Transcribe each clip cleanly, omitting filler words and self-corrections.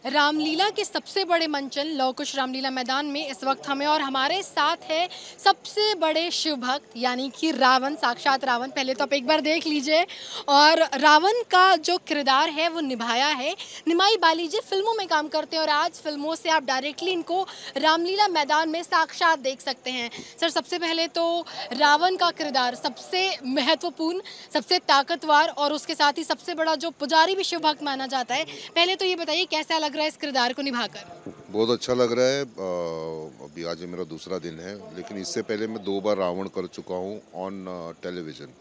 रामलीला के सबसे बड़े मंचन लव कुश रामलीला मैदान में इस वक्त हमें और हमारे साथ है सबसे बड़े शिव भक्त यानी कि रावण, साक्षात रावण। पहले तो आप एक बार देख लीजिए। और रावण का जो किरदार है वो निभाया है निमाई बाली जी। फिल्मों में काम करते हैं और आज फिल्मों से आप डायरेक्टली इनको रामलीला मैदान में साक्षात देख सकते हैं। सर, सबसे पहले तो रावण का किरदार सबसे महत्वपूर्ण, सबसे ताकतवर और उसके साथ ही सबसे बड़ा जो पुजारी भी शिव भक्त माना जाता है, पहले तो ये बताइए कैसा लग रहा है इस किरदार को निभाकर? बहुत अच्छा लग रहा है। अभी आज मेरा दूसरा दिन है, लेकिन इससे पहले मैं 2 बार रावण कर चुका हूँ ऑन टेलीविज़न।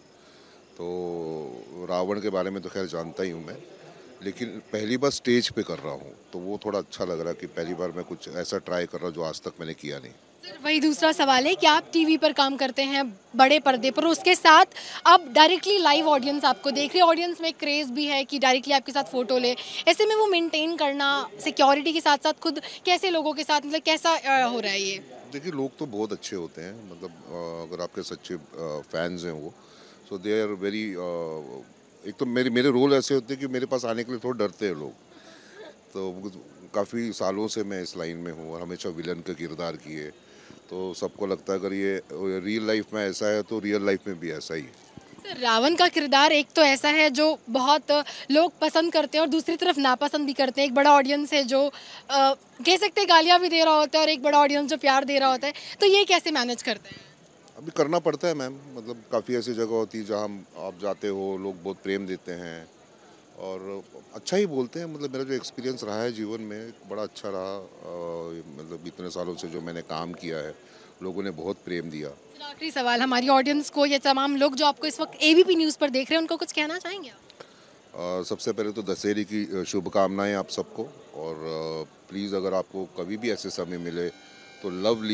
तो रावण के बारे में तो खैर जानता ही हूँ मैं, लेकिन पहली बार स्टेज पे कर रहा हूँ तो वो थोड़ा अच्छा लग रहा है कि पहली बार मैं कुछ ऐसा ट्राई कर रहा हूँ जो आज तक मैंने किया नहीं। सर, वही दूसरा सवाल है कि आप टीवी पर काम करते हैं बड़े पर्दे पर, उसके साथ अब डायरेक्टली लाइव ऑडियंस आपको देख रही है। ऑडियंस में क्रेज़ भी है कि डायरेक्टली आपके साथ फ़ोटो ले, ऐसे में वो मेंटेन करना सिक्योरिटी के साथ साथ खुद कैसे लोगों के साथ, मतलब कैसा हो रहा है ये? देखिए, लोग तो बहुत अच्छे होते हैं, मतलब अगर आपके सच्चे फैंस हैं वो, सो दे आर वेरी। एक तो मेरे रोल ऐसे होते हैं कि मेरे पास आने के लिए थोड़ा डरते हैं लोग। तो काफ़ी सालों से मैं इस लाइन में हूँ और हमेशा विलन का किरदार किए, तो सबको लगता है अगर ये रियल लाइफ में ऐसा है तो रियल लाइफ में भी ऐसा ही है। सर, रावण का किरदार एक तो ऐसा है जो बहुत लोग पसंद करते हैं और दूसरी तरफ नापसंद भी करते हैं। एक बड़ा ऑडियंस है जो कह सकते हैं गालियाँ भी दे रहा होता है और एक बड़ा ऑडियंस जो प्यार दे रहा होता है, तो ये कैसे मैनेज करते हैं? अभी करना पड़ता है मैम, मतलब काफ़ी ऐसी जगह होती है जहाँ आप जाते हो, लोग बहुत प्रेम देते हैं और अच्छा ही बोलते हैं। मतलब मेरा जो एक्सपीरियंस रहा है जीवन में बड़ा अच्छा रहा। मतलब इतने सालों से जो मैंने काम किया है, लोगों ने बहुत प्रेम दिया। आखिरी सवाल, हमारी ऑडियंस को, ये तमाम लोग जो आपको इस वक्त एबीपी न्यूज़ पर देख रहे हैं, उनको कुछ कहना चाहेंगे आप? सबसे पहले तो दशहरे की शुभकामनाएं आप सबको। और प्लीज़ अगर आपको कभी भी ऐसे समय मिले तो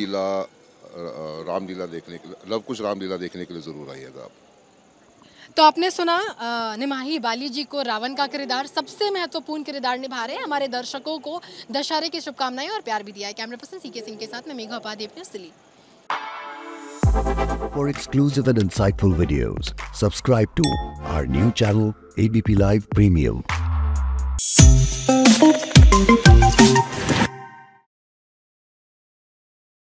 रामलीला देखने के लिए, लव कुश रामलीला देखने के लिए ज़रूर आइएगा आप। तो आपने सुना निमाही बाली जी को रावण का किरदार, सबसे महत्वपूर्ण किरदार निभा रहे हैं। हमारे दर्शकों को दशहरे की शुभकामनाएं और प्यार भी दिया है। कैमरा पर्सन सीके सिंह के साथ मैं Megha Upadhyay, news Delhi. For exclusive and insightful videos, subscribe to our new channel ABP Live Premium.